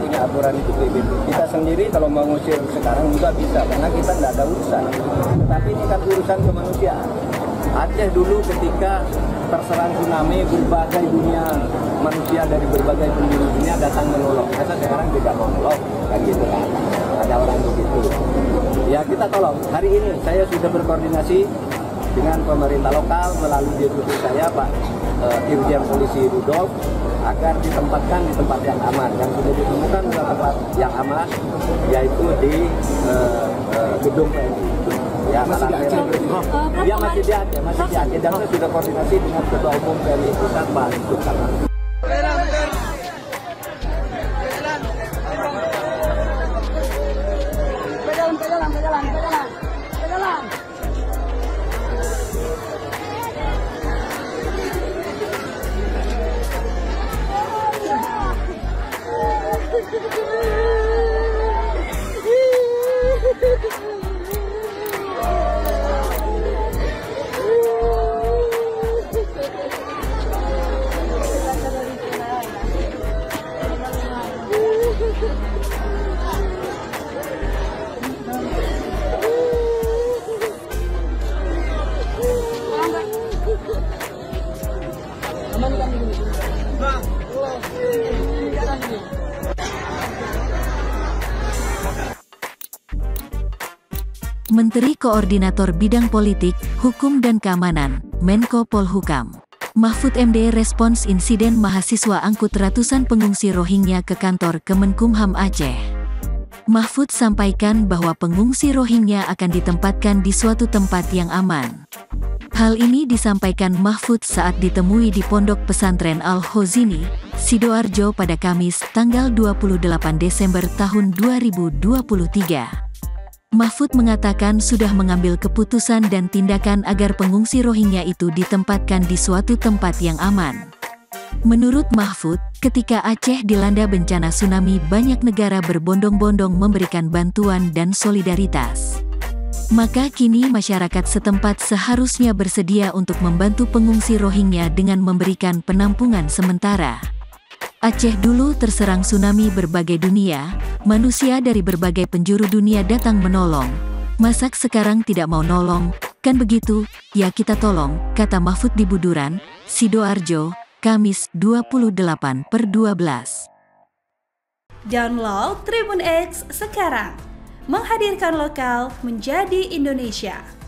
punya aturan itu PBB. Kita sendiri kalau mau ngusir sekarang juga bisa, karena kita nggak ada urusan. Tetapi ini kan urusan kemanusiaan. Aceh dulu ketika terserang tsunami, berbagai dunia manusia dari berbagai penjuru dunia datang menolong. Masa sekarang tidak mau menolong, kan gitu kan? Ada orang begitu. Ya kita tolong. Hari ini saya sudah berkoordinasi dengan pemerintah lokal melalui deputi saya Pak Irjen Polisi Rudolf agar ditempatkan di tempat yang aman. Yang sudah ditemukan adalah tempat yang aman, yaitu di gedung PMI. Ya, masih di Aceh. Ya masih di Aceh, Dan saya sudah koordinasi dengan Ketua Umum PMI Pusat Pak Sukarno. Menteri Koordinator Bidang Politik, Hukum dan Keamanan, Menko Polhukam, Mahfud MD respons insiden mahasiswa angkut ratusan pengungsi Rohingya ke kantor Kemenkumham Aceh. Mahfud sampaikan bahwa pengungsi Rohingya akan ditempatkan di suatu tempat yang aman. Hal ini disampaikan Mahfud saat ditemui di Pondok Pesantren Al-Khozini, Sidoarjo pada Kamis, tanggal 28 Desember tahun 2023. Mahfud mengatakan sudah mengambil keputusan dan tindakan agar pengungsi Rohingya itu ditempatkan di suatu tempat yang aman. Menurut Mahfud, ketika Aceh dilanda bencana tsunami, banyak negara berbondong-bondong memberikan bantuan dan solidaritas. Maka kini masyarakat setempat seharusnya bersedia untuk membantu pengungsi Rohingya dengan memberikan penampungan sementara. Aceh dulu terserang tsunami berbagai dunia, manusia dari berbagai penjuru dunia datang menolong. Masak sekarang tidak mau nolong, kan begitu? Ya kita tolong, kata Mahfud di Buduran, Sidoarjo, Kamis 28/12. Download Tribun X sekarang, menghadirkan lokal menjadi Indonesia.